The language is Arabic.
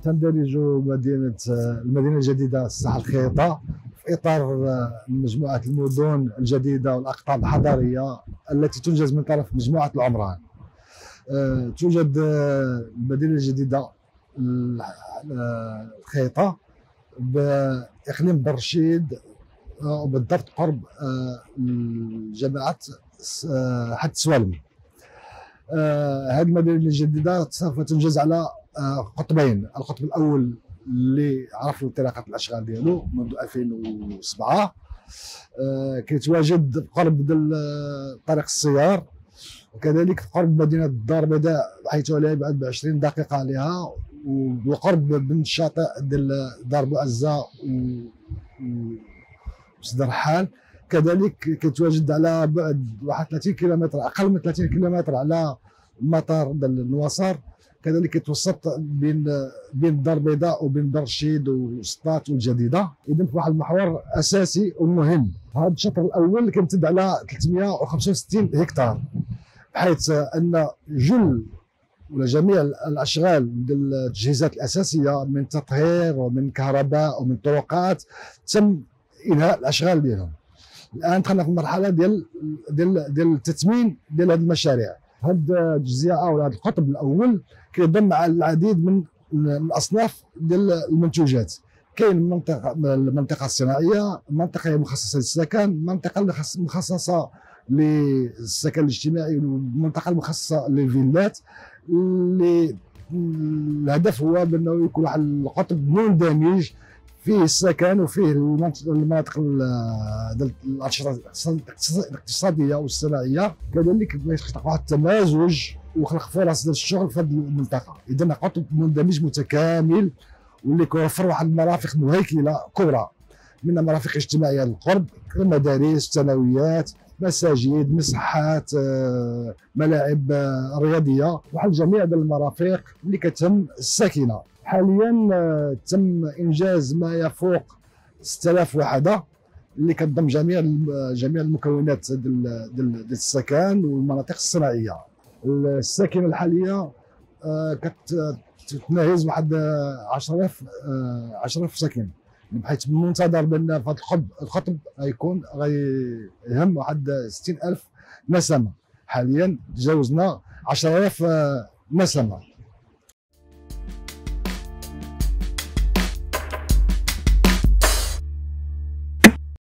تندرج المدينة الجديدة الساحة الخياطة في إطار مجموعة المدن الجديدة والأقطاب الحضرية التي تنجز من طرف مجموعة العمران. توجد المدينة الجديدة الخياطة بإقليم برشيد، وبالضبط قرب جامعة حد سوالم. هذه المدينة الجديدة سوف تنجز على قطبين. القطب الأول اللي عرفوا انطلاقة الأشغال ديالو منذ 2007 كيتواجد قرب طريق السيار، وكذلك قرب مدينة الدار البيضاء حيث لا يبعد ب 20 دقيقة عليها، وقرب من الشاطئ ديال دار بوعزة وسد الرحال. كذلك كيتواجد على بعد 31 كيلومتر، اقل من 30 كيلومتر على المطار ديال النواصر. كذلك كيتوسط بين الدار البيضاء وبين برشيد وسطات والجديده. اذا في واحد المحور اساسي ومهم. هذا الشطر الاول كيمتد على 365 هكتار، بحيث ان جميع الاشغال ديال التجهيزات الاساسيه من تطهير ومن كهرباء ومن طرقات تم انهاء الاشغال ديالهم. الان دخلنا في المرحله ديال التثمين ديال هذه المشاريع. هذه الجزيره او هذا القطب الاول كيضم على العديد من الاصناف ديال المنتوجات. كاين المنطقه الصناعيه، منطقه مخصصه للسكن، منطقه مخصصه للسكن الاجتماعي، والمنطقه المخصصه للفيلات. اللي الهدف هو بانه يكون واحد القطب مندمج فيه السكن وفيه المناطق الانشطه الاقتصاديه والصناعيه. كذلك يخلق واحد التمازج وخلق فرص ديال الشغل في هذه المنطقه. اذا قطب مندمج متكامل واللي كيوفر واحد المرافق مهيكله كبرى، منها مرافق اجتماعيه للقرب، المدارس، الثانويات، مساجد، مصحات، ملاعب رياضيه، وحل جميع المرافق اللي كتهم الساكنه. حاليا تم انجاز ما يفوق 6000 وحده اللي كتضم جميع المكونات ديال السكن والمناطق الصناعيه. الساكنه الحاليه كتناهز واحد 10000 ساكن، بحيث من المنتظر بان في هذا الخطب غيهم واحد 60000 نسمه. حاليا تجاوزنا 10000 نسمه.